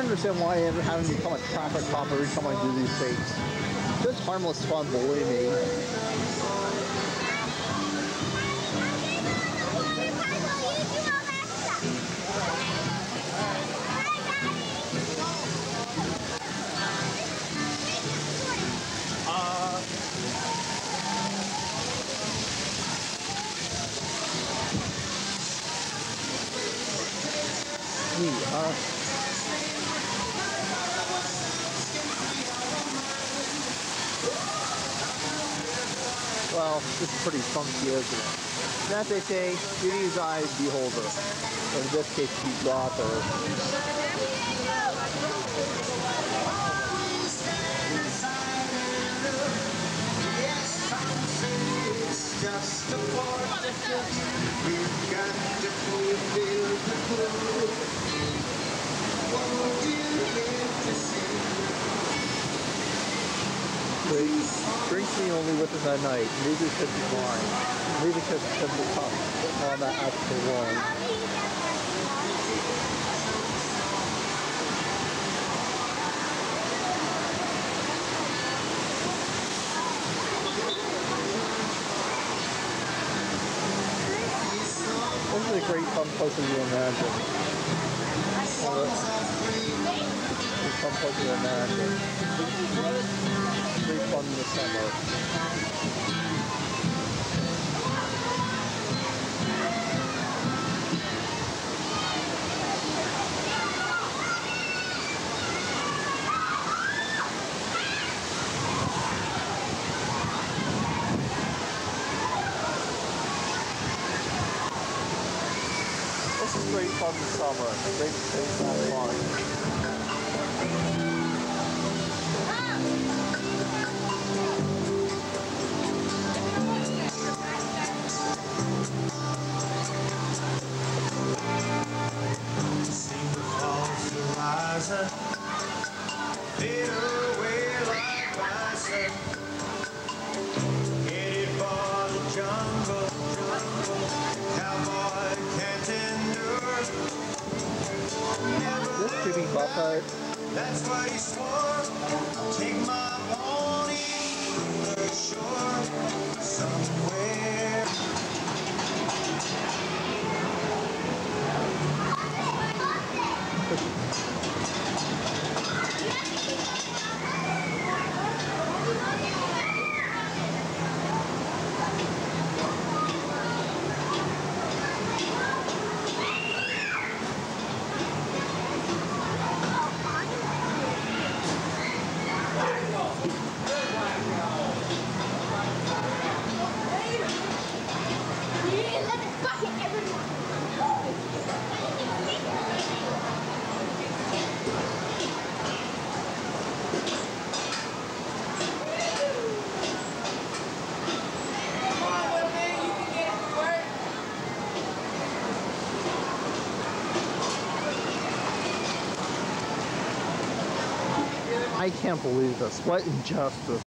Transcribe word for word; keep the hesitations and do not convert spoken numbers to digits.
understand why I'm having to become a traffic cop every time I do these things. Just harmless fun, believe me. Neat, huh? Well, it's pretty funky, isn't it? And as they say, beauty's eye, beholder. Or in this case, the author. Just a part of it. We've got to fulfill the goal. Won't you live to see? Drinks me only with us at night. Maybe because he's wine. Maybe because it's because it's tough. On that actual wine. This is a great fun place to imagine. Uh, it's fun place to imagine. Great fun in the summer. This is great fun in the summer. Great space to have fun. Sing the falls horizon, fade away like bison. Headed for the jungle, jungle. Cowboy can't endure. Never This Jimmy Buffett. That's what he swore. Take my pony to the shore somewhere. I can't believe this. What injustice.